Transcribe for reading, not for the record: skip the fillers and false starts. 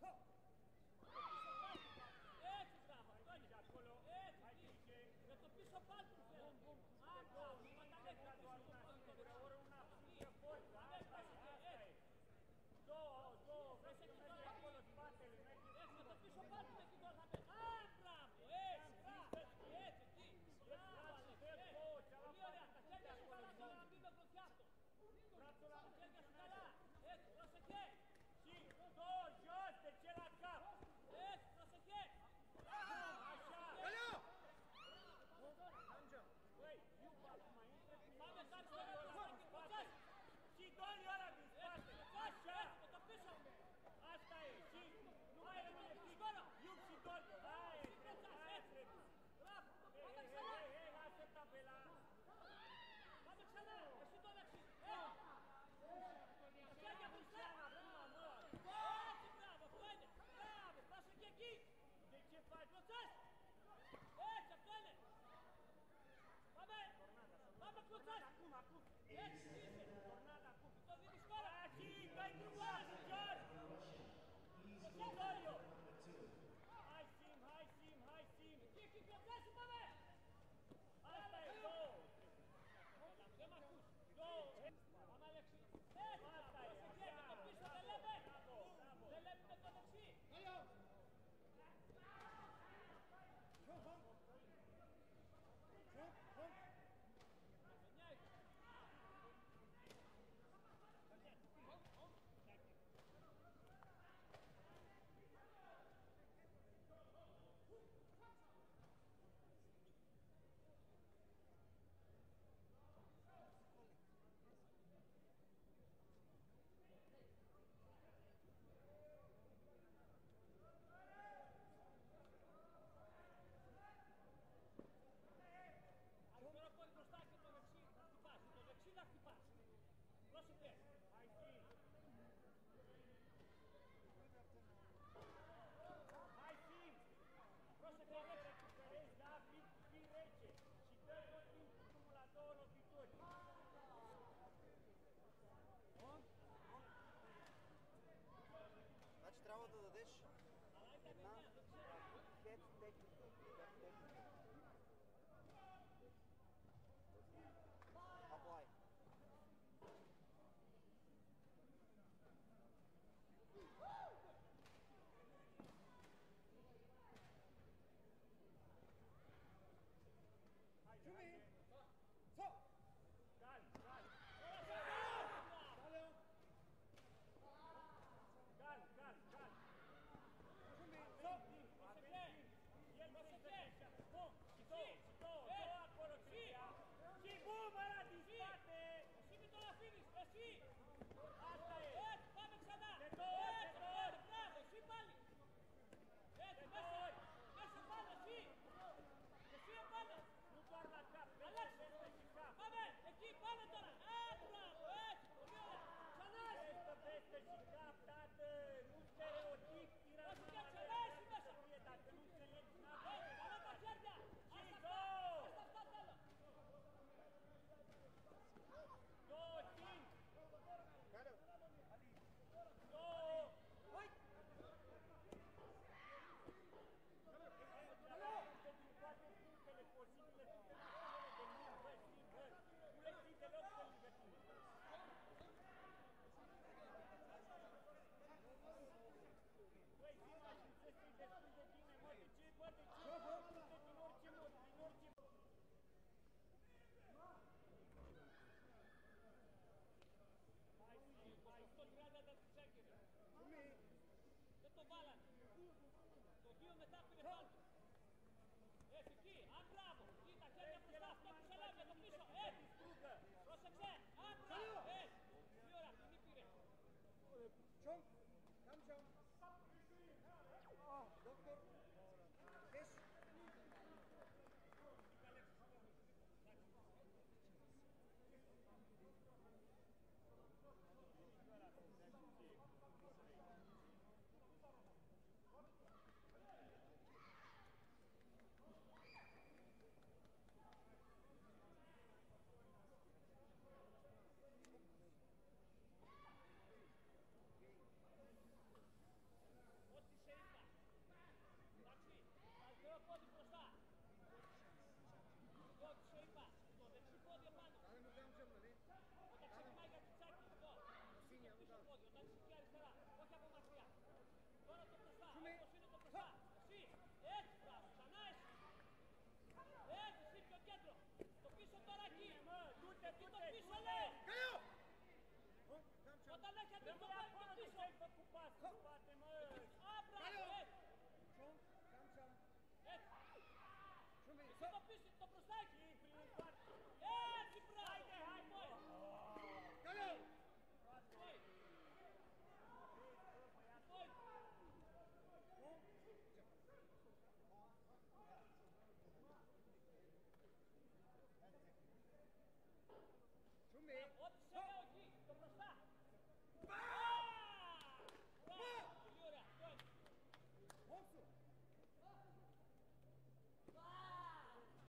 Έτσι, μπράβο, αυτό είναι. Έτσι, με το πίσω πάλι του θέλω. Με το πίσω πάλι του εκεί τώρα θα πες. Α, μπράβο, έτσι, εκεί. Μπράβο, πολύ ωραία, τα χέρια σου καλά τώρα να μην με μπλοκιάσω. Τα χέρια σου καλά, έτσι, πρόσεχε. Έτσι, πρόσεχε. Καλώ! Πάμε κάτι στο ρεύμα και ποτσάς. Με το πίσω. Μπράβο, πάμε ξανά. Πάμε ξανά, εσύ το δεξί. Τα χέρια μπροστά. Έτσι, μπράβο, αυτό είναι. Μπράβο, πρόσεχε εκεί. Κλωτσάς. Έτσι, αυτό είναι. Πάμε, κλωτσάς. Έτσι, είσαι. Το δίνεις χώρα. Εκεί, κλωτσάς σου, πάμε. Δεν μ' ακούς. Πάμε, Αλέξη. Έτσι, πρόσεχε, με το πίσω δεν λέμε. Δεν λέμε με το δεξί. Αριστερό πόδι μπροστά και το δεξί θα χτυπάς. Το δεξί θα χτυπάς. Πρόσεχε. Πρόσεχε, Αλέξη. Значи трябва да дадеш една хед техника. Apply. 준비. 서. Εσύ μην τον αφήνεις, εσύ! Έτσι, πάμε ξανά! Έτσι, μπράβο, εσύ πάλι! Έτσι, μέσα πάνω, εσύ! Εσύ επάνω! Αλλάξε! Πάμε, εκεί, πάμε τώρα! Α, μπράβο, έτσι, πολύ ωραία! Ξανά εσύ! Βασικά, ξανά εσύ μέσα! Έτσι, καλά τα χέρια! Άστα αυτά θέλω! Δεν το βάλανε. Το 2 μετά πήρε πάνω. Έτσι, εκεί, αν μπράβο. Εκεί, τα χέρια μπροστά, αυτό που σε λέμε, το πίσω. Έτσι, πρόσεξε. Αν μπράβο, έτσι. Τι ώρα, τι πήρε. 정. 감정. doktor. Kes. Kom.